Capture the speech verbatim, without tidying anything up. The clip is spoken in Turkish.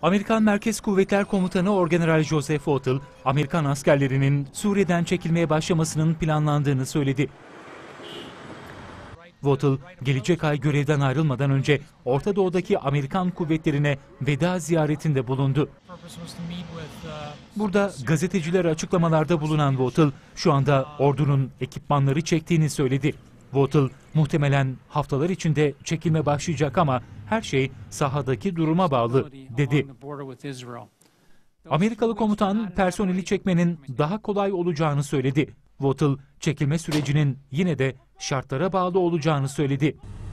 Amerikan Merkez Kuvvetler Komutanı Orgeneral Joseph Votel, Amerikan askerlerinin Suriye'den çekilmeye başlamasının planlandığını söyledi. Votel, gelecek ay görevden ayrılmadan önce Orta Doğu'daki Amerikan kuvvetlerine veda ziyaretinde bulundu. Burada gazetecilere açıklamalarda bulunan Votel, şu anda ordunun ekipmanları çektiğini söyledi. Votel, muhtemelen haftalar içinde çekilme başlayacak ama her şey sahadaki duruma bağlı, dedi. Amerikalı komutan personeli çekmenin daha kolay olacağını söyledi. Votel, çekilme sürecinin yine de şartlara bağlı olacağını söyledi.